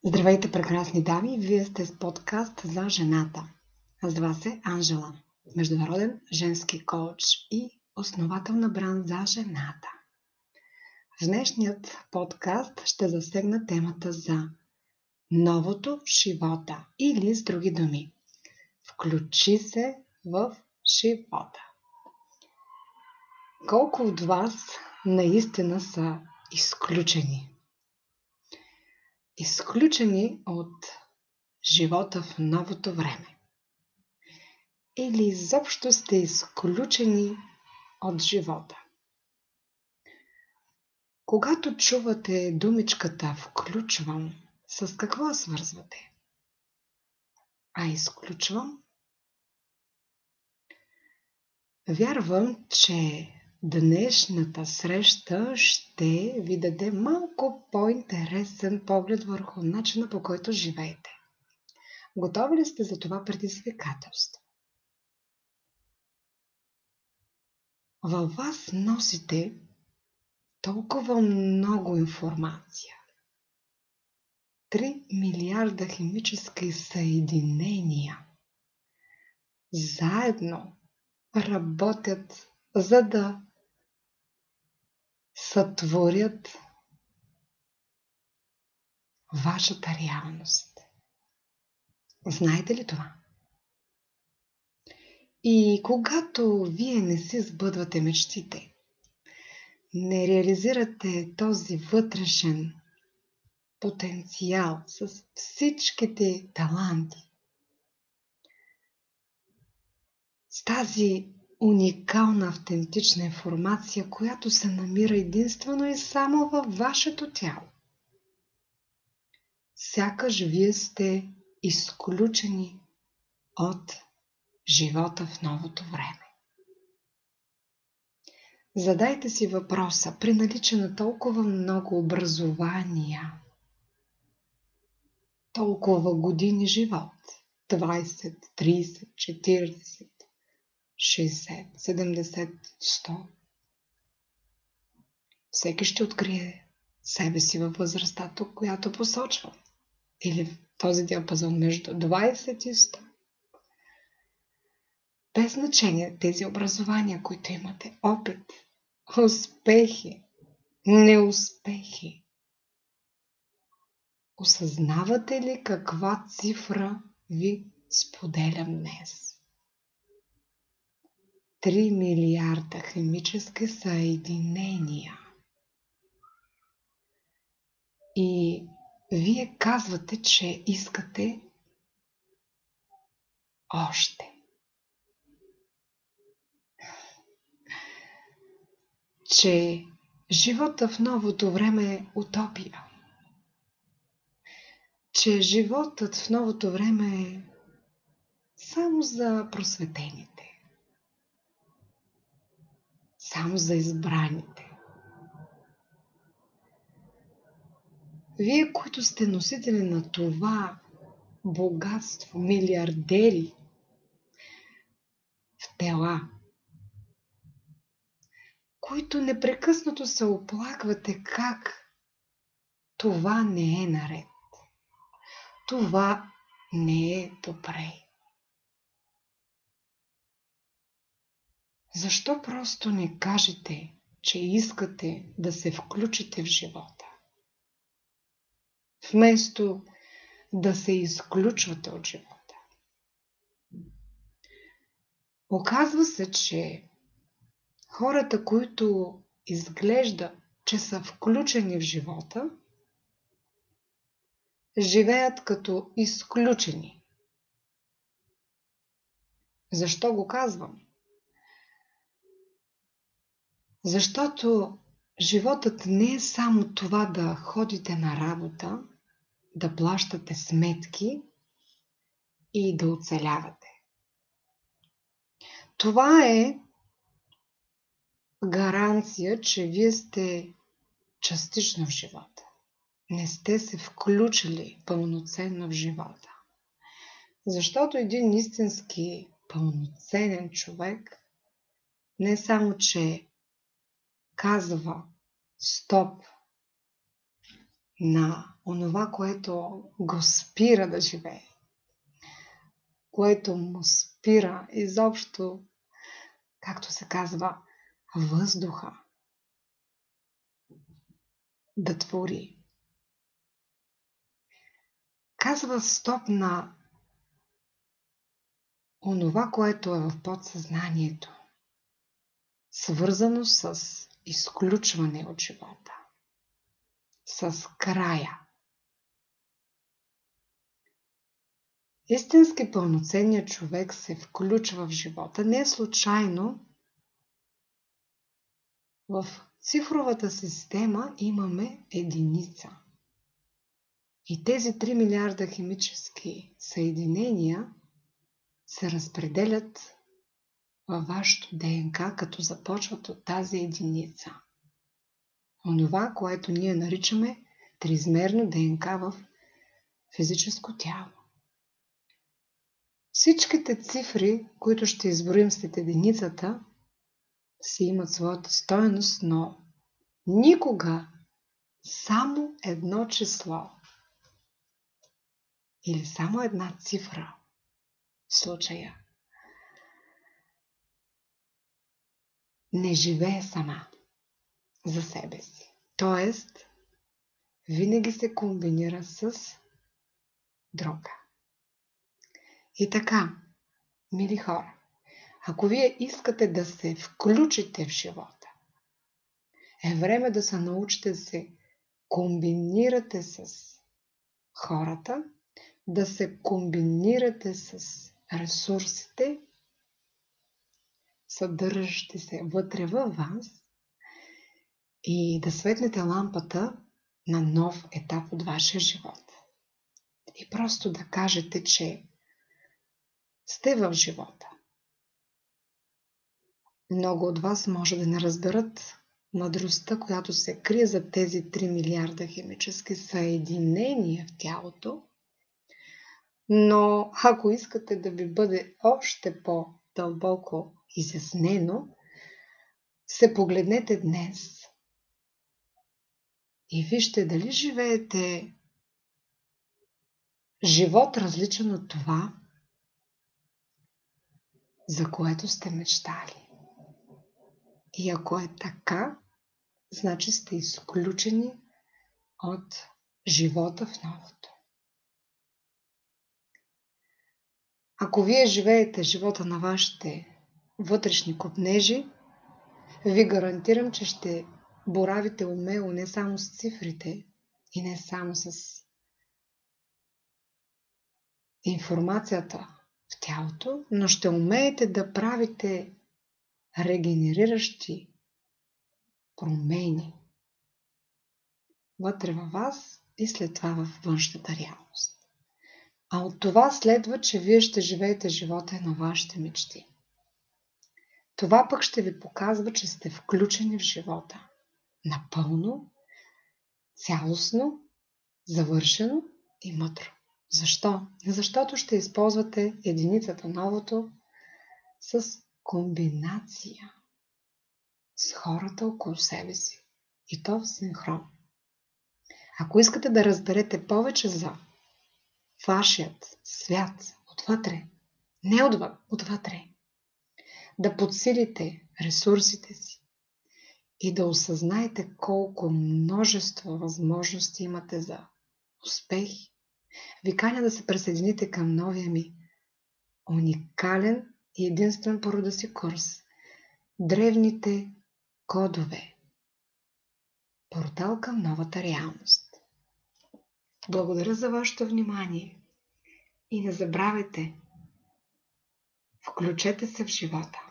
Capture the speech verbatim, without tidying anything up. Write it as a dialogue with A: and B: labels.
A: Здравейте, прекрасни дами! Вие сте с подкаст за жената. Аз вас се Анжела, международен женски коуч и основател на бранд за жената. В днешният подкаст ще засегна темата за новото в живота или с други думи. Включи се в живота. Колко от вас наистина са изключени? Изключени от живота в новото време. Или изобщо сте изключени от живота. Когато чувате думичката "включвам", с какво свързвате? А изключвам? Вярвам, че днешната среща ще ви даде малко по-интересен поглед върху начина, по който живеете. Готови ли сте за това предизвикателство? Във вас носите толкова много информация. Три милиарда химически съединения заедно работят, за да сътворят вашата реалност. Знаете ли това? И когато вие не си сбъдвате мечтите, не реализирате този вътрешен потенциал с всичките таланти, с тази уникална автентична информация, която се намира единствено и само във вашето тяло, сякаш вие сте изключени от живота в новото време. Задайте си въпроса: при наличие на толкова много образования, толкова години живот, двайсет, трийсет, четирийсет, шейсет, седемдесет, сто, всеки ще открие себе си във възрастта, която посочва. Или в този диапазон между двайсет и сто. Без значение тези образования, които имате, опит, успехи, неуспехи. Осъзнавате ли каква цифра ви споделям днес? Три милиарда химически съединения. И вие казвате, че искате още. Че живота в новото време е утопия. Че животът в новото време е само за просветените. Само за избраните. Вие, които сте носители на това богатство, милиардери в тела, които непрекъснато се оплаквате как това не е наред. Това не е добре. Защо просто не кажете, че искате да се включите в живота? Вместо да се изключвате от живота. Оказва се, че хората, които изглежда, че са включени в живота, живеят като изключени. Защо го казвам? Защото животът не е само това да ходите на работа, да плащате сметки и да оцелявате. Това е гаранция, че вие сте частично в живота. Не сте се включили пълноценно в живота. Защото един истински пълноценен човек не само, че казва стоп на онова, което го спира да живее, което му спира изобщо, както се казва, въздуха да твори. Казва стоп на онова, което е в подсъзнанието, свързано с изключване от живота, с края. Истински пълноценният човек се включва в живота. Не е случайно в цифровата система имаме единица. И тези три милиарда химически съединения се разпределят във вашето ДНК, като започват от тази единица. Онова, което ние наричаме триизмерно ДНК в физическо тяло. Всичките цифри, които ще изброим след единицата, си имат своята стойност, но никога само едно число или само една цифра в случая не живее сама за себе си. Тоест, винаги се комбинира с друга. И така, мили хора, ако вие искате да се включите в живота, е време да се научите да се комбинирате с хората, да се комбинирате с ресурсите, съдържащи се вътре във вас и да светнете лампата на нов етап от вашия живот. И просто да кажете, че сте в живота. Много от вас може да не разберат мъдростта, която се крие за тези три милиарда химически съединения в тялото, но ако искате да ви бъде още по-дълбоко изяснено, се погледнете днес и вижте дали живеете живот различен от това, за което сте мечтали. И ако е така, значи сте изключени от живота в новото. Ако вие живеете живота на вашите вътрешни копнежи, ви гарантирам, че ще боравите умело не само с цифрите и не само с информацията в тялото, но ще умеете да правите регенериращи промени вътре във вас и след това в външната реалност. А от това следва, че вие ще живеете живота на вашите мечти. Това пък ще ви показва, че сте включени в живота. Напълно, цялостно, завършено и мъдро. Защо? Защото ще използвате единицата новото с комбинация с хората около себе си. И то в синхрон. Ако искате да разберете повече за вашият свят отвътре, не отвън, отвътре, да подсилите ресурсите си и да осъзнаете колко множество възможности имате за успех, ви каня да се присъедините към новия ми уникален и единствен по рода си курс Древните кодове. Портал към новата реалност. Благодаря за вашето внимание и не забравяйте, включете се в живота.